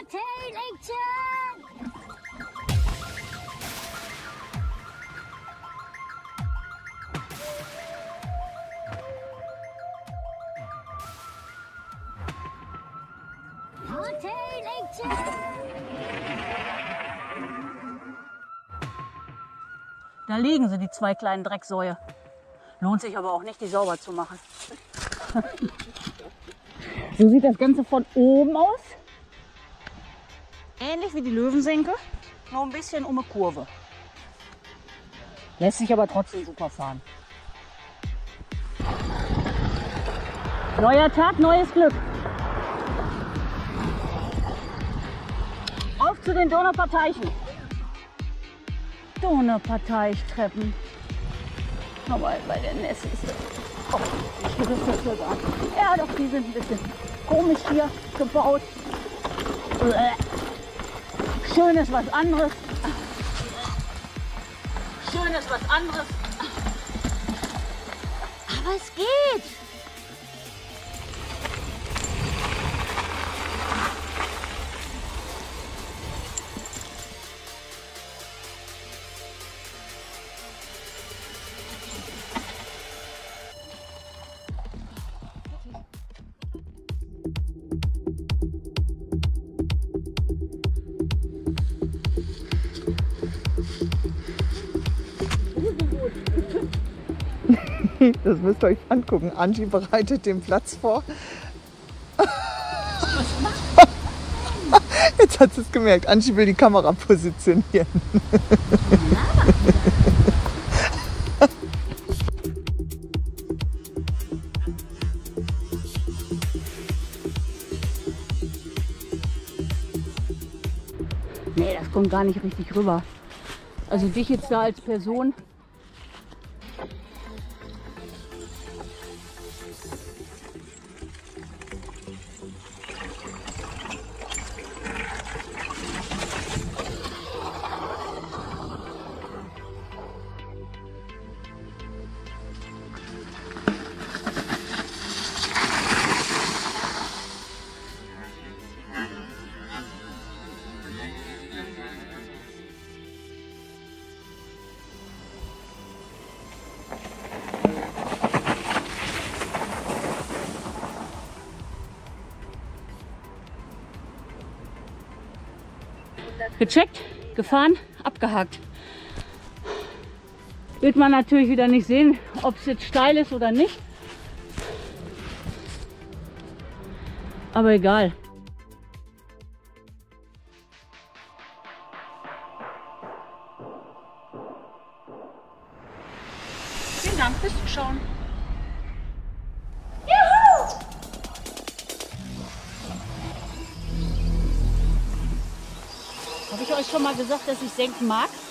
Da liegen sie, die zwei kleinen Drecksäue. Lohnt sich aber auch nicht, die sauber zu machen. So sieht das Ganze von oben aus. Ähnlich wie die Löwensenke, nur ein bisschen um eine Kurve. Lässt sich aber trotzdem super fahren. Neuer Tag, neues Glück. Auf zu den Donauparteichen. Donauparteichtreppen. Aber bei der Nässe ist das. Oh, ich gerüste das sogar. Ja, doch, die sind ein bisschen komisch hier gebaut. Schön ist was anderes. Schön ist was anderes. Aber es geht. Das müsst ihr euch angucken. Angie bereitet den Platz vor. Jetzt hat sie es gemerkt. Angie will die Kamera positionieren. Nee, das kommt gar nicht richtig rüber. Also dich jetzt da als Person. Gecheckt, gefahren, abgehakt. Wird man natürlich wieder nicht sehen, ob es jetzt steil ist oder nicht. Aber egal. Vielen Dank fürs Zuschauen. Habe ich euch schon mal gesagt, dass ich senken mag?